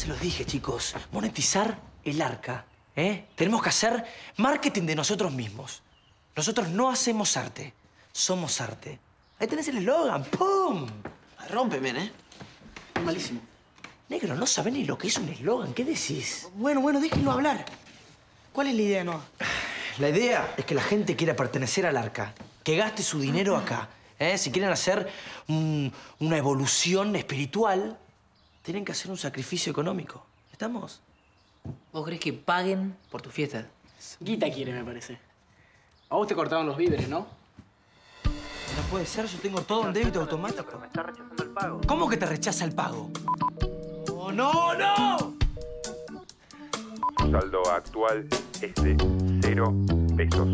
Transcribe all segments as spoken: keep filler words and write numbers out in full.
se los dije, chicos. Monetizar el Arca, ¿eh? Tenemos que hacer marketing de nosotros mismos. Nosotros no hacemos arte, somos arte. Ahí tenés el eslogan, ¡pum! Rómpeme, ¿eh? Es malísimo. Negro, no sabés ni lo que es un eslogan. ¿Qué decís? Bueno, bueno, déjenlo hablar. ¿Cuál es la idea, Noah? La idea es que la gente quiera pertenecer al Arca, que gaste su dinero acá. ¿eh? Si quieren hacer un, una evolución espiritual, tienen que hacer un sacrificio económico. ¿Estamos? ¿Vos crees que paguen por tu fiesta? Guita quiere, me parece. A vos te cortaron los víveres, ¿no? No puede ser, yo tengo todo en débito automático. Me está rechazando el pago. ¿Cómo que te rechaza el pago? ¡No, no, no! Tu saldo actual es de cero pesos.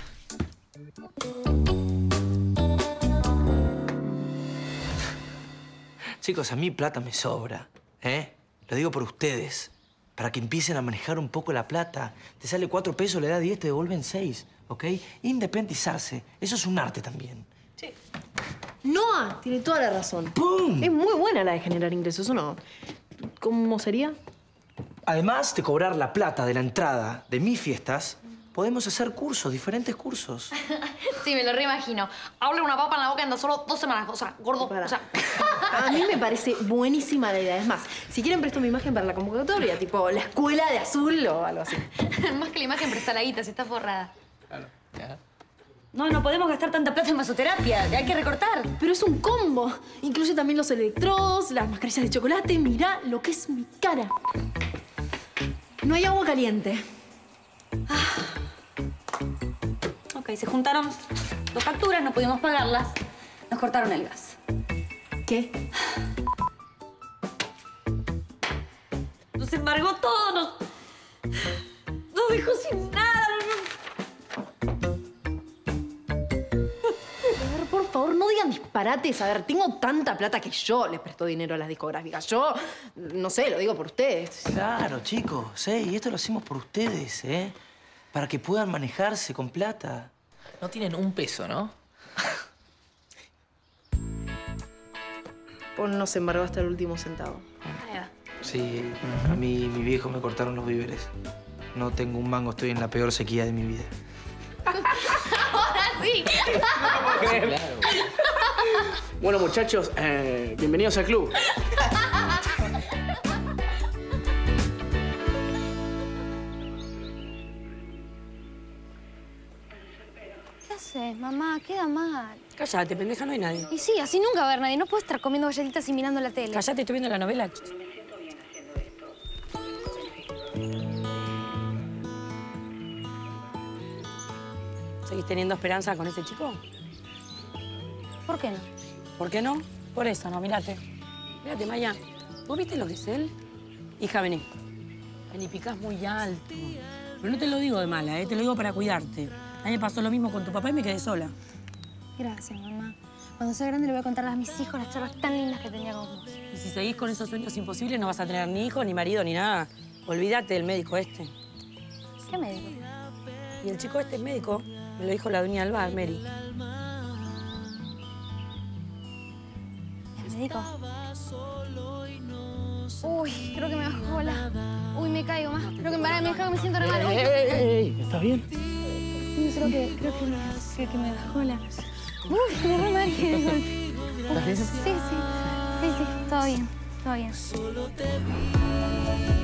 Chicos, a mí plata me sobra, ¿eh? Lo digo por ustedes, para que empiecen a manejar un poco la plata. Te sale cuatro pesos, le da diez, te devuelven seis, ¿ok? Independizarse, eso es un arte también. Sí. Noah tiene toda la razón. ¡Pum! Es muy buena la de generar ingresos, ¿o no? ¿Cómo sería? Además de cobrar la plata de la entrada de mis fiestas, podemos hacer cursos, diferentes cursos. Sí, me lo reimagino. Habla una papa en la boca en solo dos semanas. O sea, gordo. Para. O sea... A mí me parece buenísima la idea. Es más, si quieren presto mi imagen para la convocatoria, tipo la escuela de azul o algo así. Más que la imagen, presta la guita, si está forrada. Claro. ¿Ya? No, no podemos gastar tanta plata en masoterapia. Hay que recortar. Pero es un combo. Incluye también los electrodos, las mascarillas de chocolate. Mirá lo que es mi cara. No hay agua caliente. Ok, se juntaron dos facturas, no pudimos pagarlas. Nos cortaron el gas. ¿Qué? Nos embargó todo, nos... Nos dejó sin nada. A ver, por favor, no digan disparates. A ver, tengo tanta plata que yo les presto dinero a las discográficas. Yo, no sé, lo digo por ustedes. Claro, chicos, ¿eh? Y esto lo hacemos por ustedes, ¿eh? Para que puedan manejarse con plata. No tienen un peso, ¿no? Paul nos embargó hasta el último centavo. Ahí va. Sí, a mí, mi viejo me cortaron los víveres. No tengo un mango, estoy en la peor sequía de mi vida. ¡Ahora sí! Claro. Bueno, muchachos, eh, bienvenidos al club. ¿Qué haces, mamá? Queda mal. Cállate, pendeja, no hay nadie. Y sí, así nunca va a haber nadie. No puedo estar comiendo galletitas y mirando la tele. Cállate, estoy viendo la novela. ¿Seguís teniendo esperanza con ese chico? ¿Por qué no? ¿Por qué no? Por eso, no, mirate. Mirate, Maya. ¿Vos viste lo que es él? Hija, vení. Vení, picás muy alto. Pero no te lo digo de mala, ¿eh? Te lo digo para cuidarte. A mí me pasó lo mismo con tu papá y me quedé sola. Gracias, mamá. Cuando sea grande le voy a contar a mis hijos las charlas tan lindas que tenía con vos. Y si seguís con esos sueños imposibles, no vas a tener ni hijo, ni marido, ni nada. Olvídate del médico este. ¿Qué me dijo? Y el chico este es médico. Me lo dijo la dueña del bar, Mary. ¿Es médico? Uy, creo que me bajó la... Uy, me caigo más. Creo que me, me, me, me siento re mal. Uy. ¿Estás bien? Sí, creo que, creo que, me, creo que me bajó la... Uy, me re mal de golpe. ¿Estás bien? Sí, sí. Sí, sí. Todo bien. Todo bien.